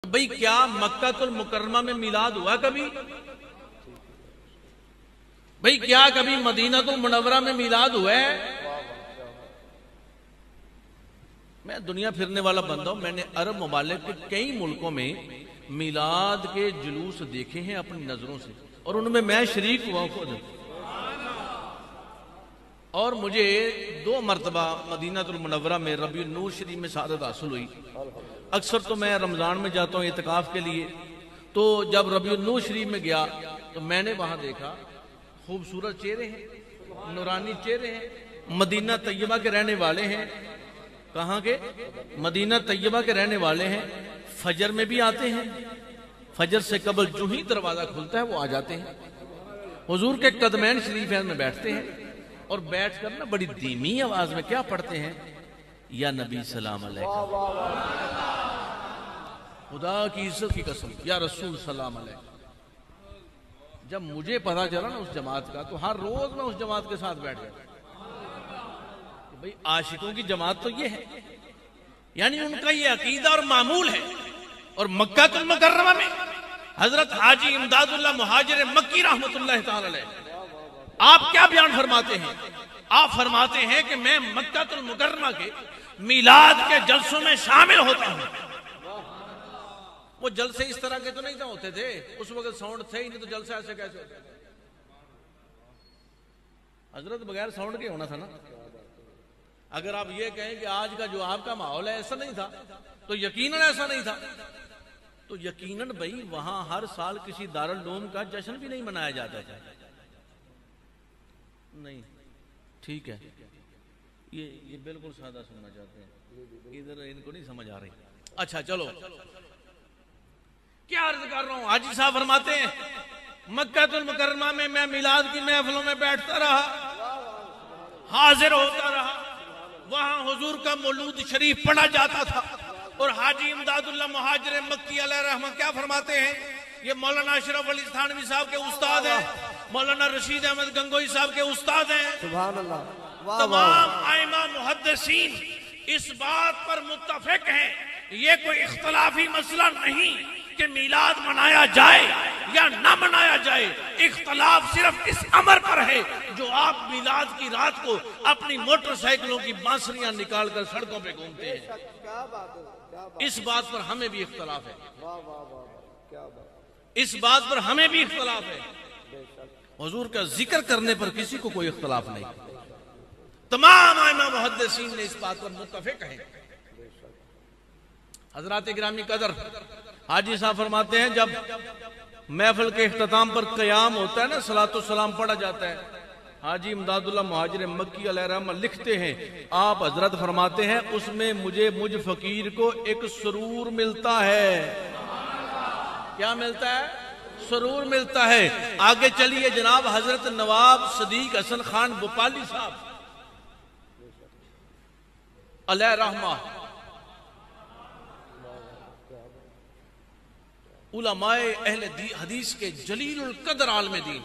भाई क्या मक्कातुल मुकर्रमा में मिलाद हुआ कभी? भाई क्या कभी मदीनातुल मुनव्वरा में मिलाद हुआ है? मैं दुनिया फिरने वाला बंदा हूं। मैंने अरब ममालिक के कई मुल्कों में मिलाद के जुलूस देखे हैं अपनी नजरों से, और उनमें मैं शरीक हुआ खुद। और मुझे 2 मरतबा मदीनातुल मुनव्वरा में रबी नूर शरीफ में सादत हासिल हुई। अक्सर तो मैं रमजान में जाता हूँ इत्तिकाफ के लिए, तो जब रबी नूर शरीफ में गया तो मैंने वहां देखा खूबसूरत चेहरे हैं, नूरानी चेहरे हैं, मदीना तैयबा के रहने वाले हैं। कहाँ के? मदीना तैयबा के रहने वाले हैं। फजर में भी आते हैं, फजर से कबल जो ही दरवाजा खुलता है वो आ जाते हैं, हुजूर के कदमैन शरीफ में बैठते हैं, और बैठकर ना बड़ी धीमी आवाज में क्या पढ़ते हैं, या नबी सलाम अलैकुम, खुदा की इज्जत की कसम, या रसूल सलाम अलैकुम। जब मुझे पता चला ना उस जमात का, तो हर रोज मैं उस जमात के साथ बैठ गया। भाई आशिकों की जमात तो ये है, यानी उनका ये अकीदा और मामूल है। और मक्कातुल मुकर्रमा में हजरत हाजी इमदादुल्लाह मुहाजिर मक्की रहमतुल्लाह तआला अलैह आप क्या बयान फरमाते हैं? आप फरमाते हैं कि मैं मक्कातुल मुकर्रमा के मिलाद के जलसों में शामिल होता हूं। वो जलसे इस तरह के तो नहीं होते थे उस वक्त, साउंड थे ही नहीं, तो जलसा ऐसे कैसे होते? हजरत बगैर साउंड के होना था ना। अगर आप ये कहें कि आज का जो आपका माहौल है ऐसा नहीं था, तो यकीनन ऐसा नहीं था। तो यकीनन भाई वहां हर साल किसी दारुल उलूम का जश्न भी नहीं मनाया जाता था। नहीं, ठीक है, ये बिल्कुल सादा सुनना चाहते हैं, इधर इनको नहीं समझ आ रही। अच्छा चलो, क्या अर्ज कर रहा हूं। हाजी साहब फरमाते हैं मक्कातुल मुकर्रमा में मैं मिलाद की महफिलों में बैठता रहा, हाजिर होता रहा, वहां हुजूर का मौलूद शरीफ पढ़ा जाता था। और हाजी इमदादुल्लाह मुहाजिर मक्की अलैहि रहमत क्या फरमाते हैं, ये मौलाना अशरफ अली थानवी साहब के उस्ताद हैं, मौलाना रशीद अहमद गंगोई साहब के उस्ताद हैं। सुभान अल्लाह। तमाम आइमा मुहद्दिसीन इस बात पर मुत्तफिक हैं, ये कोई इख्तलाफी मसला नहीं कि मिलाद मनाया जाए या ना मनाया जाए। इख्तलाफ सिर्फ इस अमर पर है जो आप मिलाद की रात को अपनी मोटरसाइकिलों की बांसुरियां निकालकर सड़कों पे घूमते हैं। इस बात पर हमें भी इख्तलाफ है, इस बात पर हमें भी इख्तलाफ है। हुजूर का जिक्र करने पर किसी को कोई इख्तलाफ नहीं। तमाम आइमा मुहद्दिसीन ने इस बात पर मुत्तफिक है। हजरात गिरामी कदर, हाजी साहब फरमाते हैं जब महफिल के इख्तिताम पर क़याम होता है ना, सलातो सलाम पढ़ा जाता है, हाजी इमदादुल्लाह मुहाजिर मक्की अलैहि रहमत लिखते हैं, आप हजरत फरमाते हैं उसमें मुझ फकीर को एक सुरूर मिलता है। क्या मिलता है? सुरूर मिलता है। आगे चलिए, जनाब हजरत नवाब सदीक हसन खान भोपाली साहब अलैहि रहमत उलमाए अहले हदीस के जलीलुल कदर आलम दीन,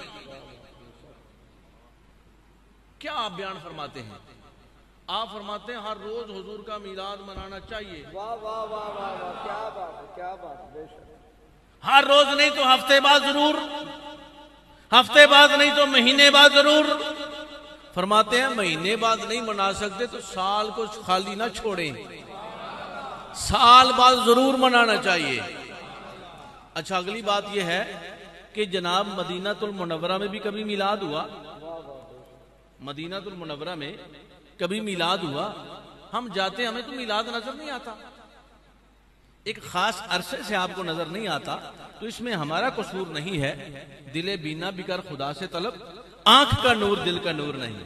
क्या आप बयान फरमाते हैं? आप फरमाते हैं हर रोज हुजूर का मिलाद मनाना चाहिए। वाह वाह वाह वाह वाह, क्या बात है, क्या बात है। हर रोज नहीं तो हफ्ते बाद जरूर, हफ्ते बाद नहीं तो महीने बाद जरूर। फरमाते हैं महीने बाद नहीं मना सकते तो साल को खाली ना छोड़ें, साल बाद जरूर मनाना चाहिए। अच्छा, अगली बात यह है कि जनाब मदीनातुल मुनव्वरा में भी कभी मिलाद हुआ? मदीनातुल मुनव्वरा में कभी मिलाद हुआ? हम जाते, हमें तो मिलाद नजर नहीं आता, एक खास अरसे से आपको नजर नहीं आता, तो इसमें हमारा कसूर नहीं है। दिले बीना बिकर खुदा से तलब, आंख का नूर दिल का नूर नहीं।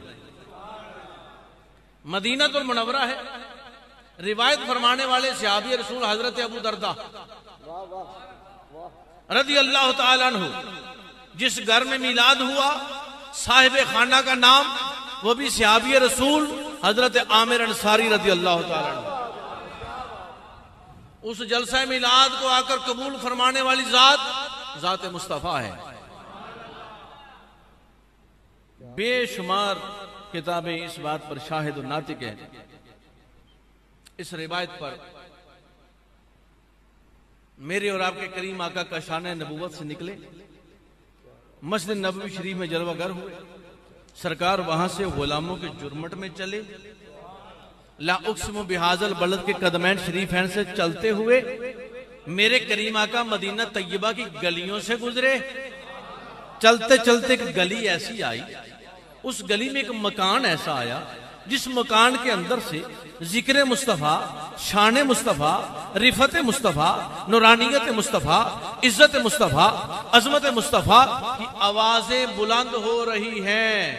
मदीनातुल मुनव्वरा है, रिवायत फरमाने वाले सहाबी रसूल हजरत अबू दरदा रज़ी अल्लाह तआला अन्हु, जिस घर में मिलाद हुआ साहिब खाना का नाम वो भी सहाबी रसूल हजरत आमिर अंसारी रज़ी अल्लाह तआला अन्हु। उस जलसा मिलाद को आकर कबूल फरमाने वाली जात मुस्तफा है। बेशुमार किताबें इस बात पर शाहिद और नातिक है। इस रिवायत पर मेरे और आपके करीम आका का शान नबूवत से निकले, मस्जिद नबवी शरीफ में जलवागर हुए। सरकार वहां से गुलामों के जुर्मट में चले, ला उक़्सिमु बिहाज़ल बलद के कदमैन शरीफैन से चलते हुए मेरे करीम आका मदीना तैयबा की गलियों से गुजरे। चलते चलते एक गली ऐसी आई, उस गली में एक मकान ऐसा आया जिस मकान के अंदर से जिक्र मुस्तफ़ा, शान मुस्तफ़ा, रिफत मुस्तफ़ा, नूरानियत मुस्तफ़ा, इज्जत मुस्तफ़ा, अजमत मुस्तफ़ा की आवाजें बुलंद हो रही हैं।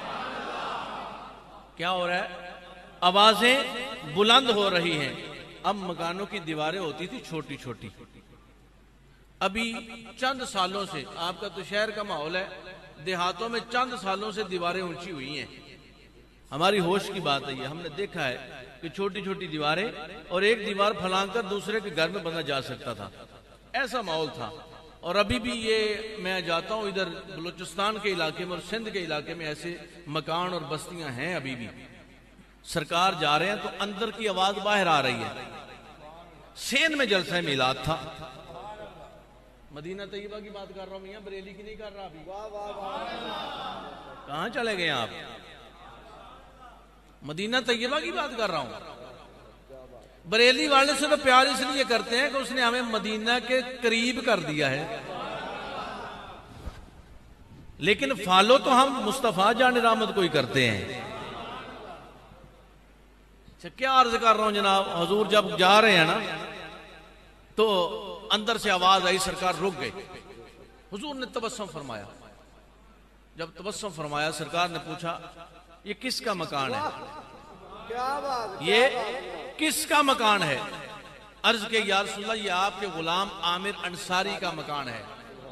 क्या हो रहा है? आवाजें बुलंद हो रही हैं। अब मकानों की दीवारें होती थी छोटी छोटी, अभी चंद सालों से, आपका तो शहर का माहौल है, देहातों में चंद सालों से दीवारें ऊंची हुई हैं। हमारी होश की बात है, ये हमने देखा है कि छोटी छोटी दीवारें, और एक दीवार फलांकर दूसरे के घर में बंधा जा सकता था, ऐसा माहौल था। और अभी भी ये मैं जाता हूं इधर बलूचिस्तान के इलाके में और सिंध के इलाके में ऐसे मकान और बस्तियां हैं अभी भी। सरकार जा रहे हैं तो अंदर की आवाज बाहर आ रही है। सेन में जलसा मिलाद था, मदीना तैयबा की बात कर रहा हूं, मियां बरेली की नहीं कर रहा अभी। कहां चले गए आप? मदीना तैयबा की बात कर रहा हूं। बरेली वाले से तो प्यार इसलिए करते हैं कि उसने हमें मदीना के करीब कर दिया है, लेकिन फॉलो तो हम मुस्तफा जान रहमत को ही करते हैं। क्या अर्ज कर रहा हूं जनाब, हुजूर जब जा रहे हैं ना तो अंदर से आवाज आई, सरकार रुक गई। हुजूर ने तबस्सुम फरमाया। जब तबस्सुम फरमाया, सरकार ने पूछा ये किसका मकान है? क्या बात, ये किसका मकान है? अर्ज के या रसूलल्लाह, ये आपके गुलाम आमिर अंसारी का मकान है।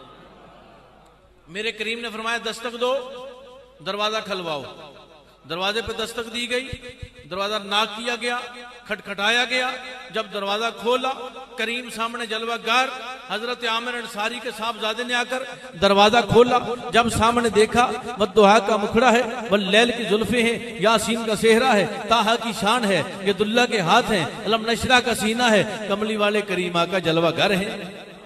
मेरे करीम ने फरमाया दस्तक दो, दरवाजा खलवाओ। दरवाजे पे दस्तक दी गई, दरवाजा नॉक किया गया, खटखटाया गया। जब दरवाजा खोला, करीम सामने जलवागर हजरत आमिर अंसारी के साहबजादे ने आकर दरवाजा खोला। जब सामने देखा, वद्दुहा का मुखड़ा है, वल्लैल की जुल्फे हैं, यासीन का सेहरा है, ताहा की शान है, यदुल्लाह के हाथ हैं, अलम नशरा का सीना है, कमली वाले करीमा का जलवागर है।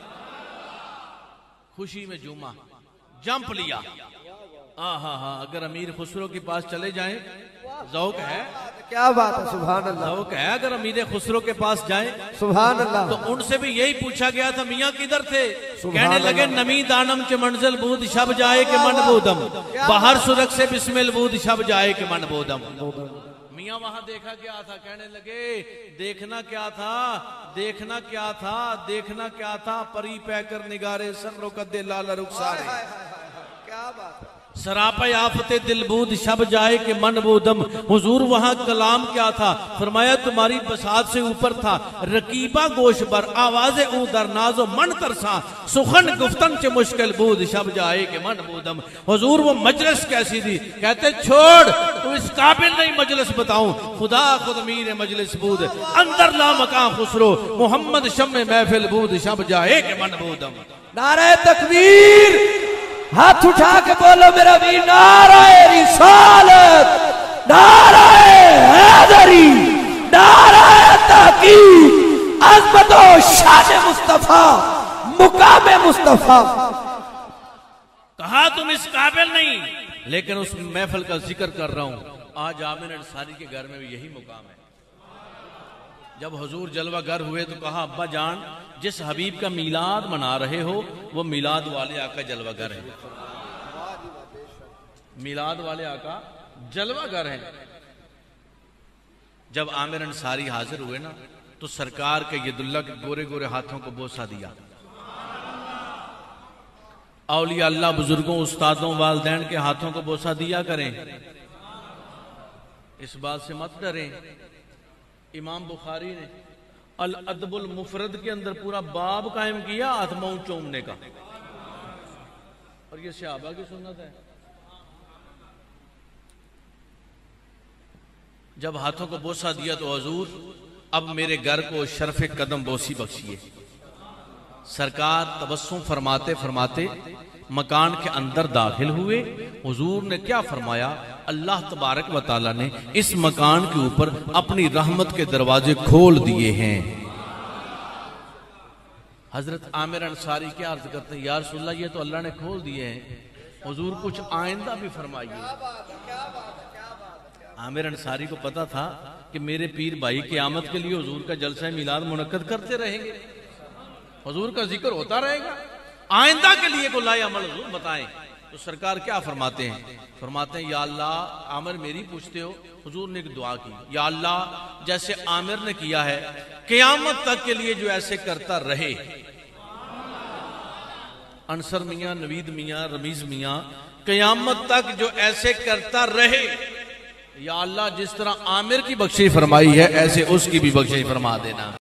खुशी में झूमा, जंप लिया। अगर अमीर खुसरो के पास चले जाएं, ज़ौक है, क्या बात है, सुभान अल्लाह, ज़ौक है। अगर अमीर खुसरो के पास जाएं, सुभान अल्लाह, तो उनसे भी यही पूछा गया था, मियाँ किधर थे? कहने लगे नमी दानम के मंजिल बूद शब जाए के मन बोदम, बाहर सुरख से बिस्मिल बूद शब जाए के मन बोदम। मियाँ वहां देखा क्या था? कहने लगे देखना क्या था, देखना क्या था, देखना क्या था, परी पैकर निगारे सर कदे लाल रुखसारे। क्या बात है, सरापा आफते दिलबूद शब जाए के मन बोदम। हुजूर वहां कलाम क्या था? फरमाया तुम्हारी बसात से ऊपर था, रकीबा गोश बर आवाज़े ऊ दरनाजो मन तरसा, सुखन गुफ्तन चे मुश्किल बूद शब जाए के मन बोदम। हुजूर वो मजलिस कैसी थी? कहते छोड़, तू इस काबिल नहीं मजलिस बताऊं, खुदा खुद मीर मजलिस बूद, अंदर ला मकां खुसरो, मोहम्मद शम्मे महफिल बूद शब जाए के मन बोदम। नारे तकबीर, हाथ उठा के बोलो मेरा वीर, नाराए रिसालत, नाराए हैदरी, नाराए तहकीक, अज़मत व शान मुस्तफा, मुकाम मुस्तफा। कहा तुम इस काबिल नहीं, लेकिन उस महफिल का जिक्र कर रहा हूं। आज आमिर अंसारी के घर में भी यही मुकाम है। जब हुजूर जलवागर हुए तो कहा अब्बा जान, जिस हबीब का मिलाद मना रहे हो वो मिलाद वाले आका जलवागर है, मिलाद वाले आका जलवागर है। जब आमिर अंसारी हाजिर हुए ना तो सरकार के यदुल्लाह के गोरे गोरे हाथों को बोसा दिया। औलिया अल्लाह बुजुर्गों, उस्तादों, वालदैन के हाथों को बोसा दिया करें, इस बात से मत डरें। इमाम बुखारी ने अल अदबुल मुफरद के अंदर पूरा बाब कायम किया हाथ मुंह चूमने का, और ये सहाबा की सुन्नत है। जब हाथों को बोसा दिया तो हुजूर अब मेरे घर को शरफ कदम बोसी बख्शिए। सरकार तबस्सुम फरमाते फरमाते मकान के अंदर दाखिल हुए। हुजूर ने क्या फरमाया? अल्लाह तबारक व तआला ने इस मकान के ऊपर अपनी रहमत के दरवाजे खोल दिए हैं। हजरत आमिर अंसारी क्या अर्ज करते हैं, या रसूलल्लाह ये तो अल्लाह ने खोल दिए हैं, हुजूर कुछ आइंदा भी फरमाइए। आमिर अंसारी को पता था कि मेरे पीर भाई क़यामत के लिए हुजूर का जलसा मिलाद मुनक्कद करते रहेंगे, हुजूर का जिक्र होता रहेगा, आइंदा के लिए को लाए अमल हुजूर बताएं। तो सरकार क्या फरमाते हैं, फरमाते हैं या अल्लाह, आमिर मेरी पूछते हो, हुजूर ने एक दुआ की, या अल्लाह जैसे आमिर ने किया है क़यामत तक के लिए जो ऐसे करता रहे। अंसर मियां, नवीद मियां, रमीज मियां, क़यामत तक जो ऐसे करता रहे, या अल्लाह जिस तरह आमिर की बख्शिश फरमाई है ऐसे उसकी भी बख्शिश फरमा देना।